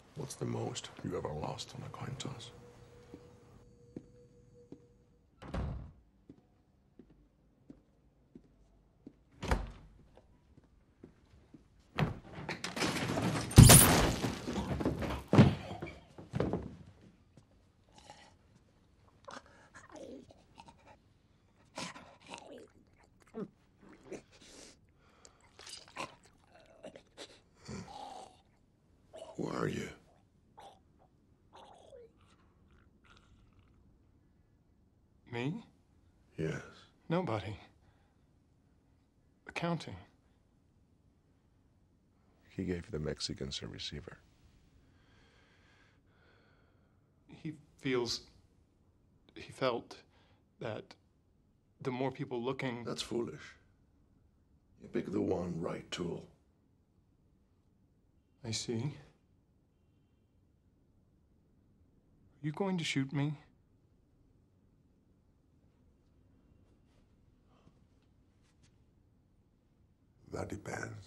What's the most you ever lost on a coin toss? Who are you? Me? Yes. Nobody. Accounting. He gave the Mexicans a receiver. He felt that the more people looking... That's foolish. You pick the one right tool. I see. Are you going to shoot me? That depends.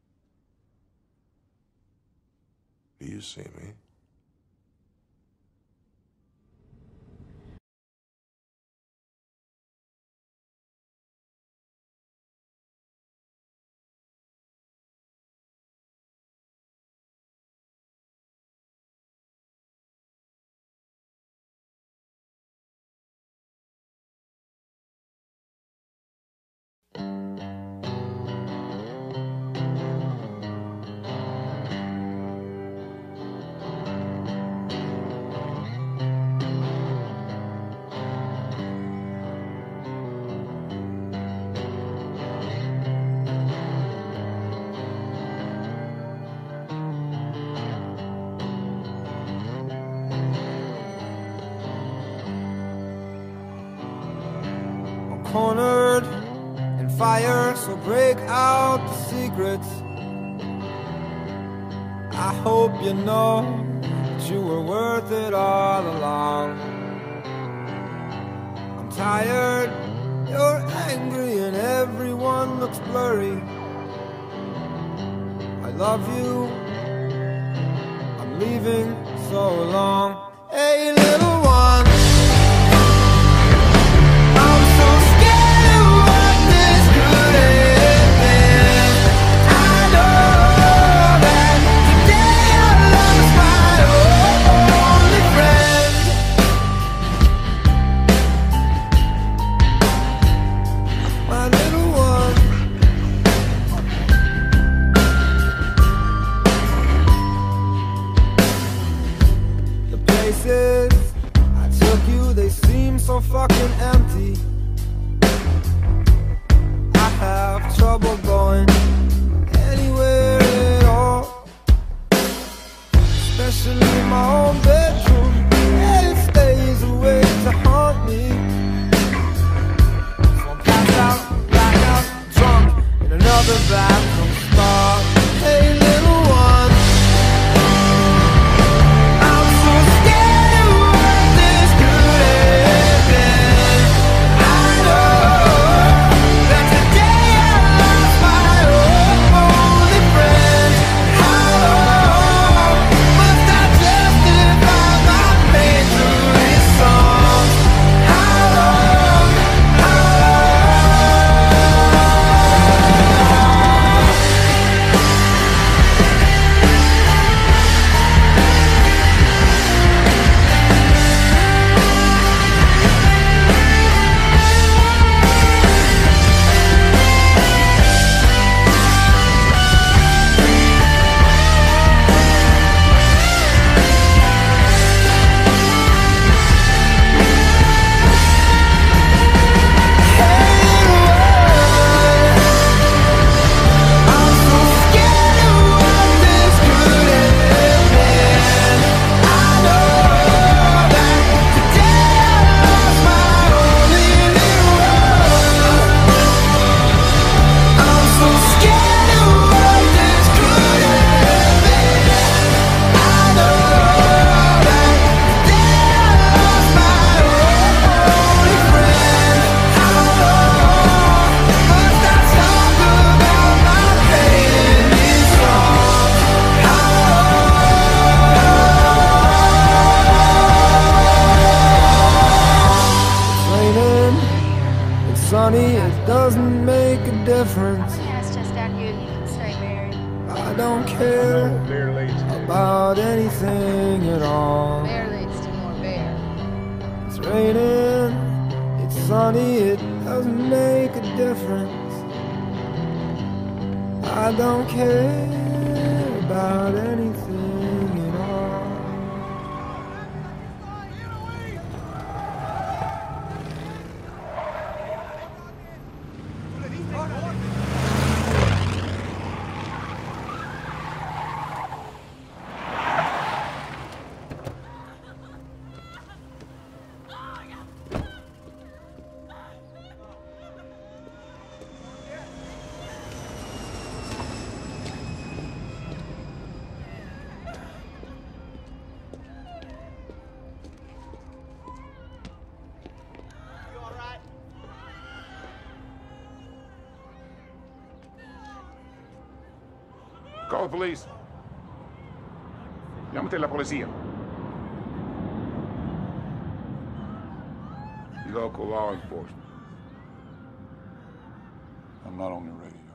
Do you see me? Cornered in fire, so break out the secrets. I hope you know that you were worth it all along. I'm tired, you're angry, and everyone looks blurry. I love you, I'm leaving so long. Hey, little one, I'm so scared of what this could have been. I know that today I lost my only friend. My little one, the places I took you, they seem so fucking empty. I have trouble going anywhere at all, especially my own bedroom. It stays away to haunt me. So I'm passed out, black out, drunk in another bathroom stall. Hey, little one, I'm so scared of what this could have been. I sunny, it doesn't make a difference. Yeah, it's just out here. You can stay married. I don't care about anything at all. Bear leads to more bear. It's raining, it's sunny, it doesn't make a difference. I don't care about anything at all. Call the police. Llámate a la policía. Local law enforcement. I'm not on the radio.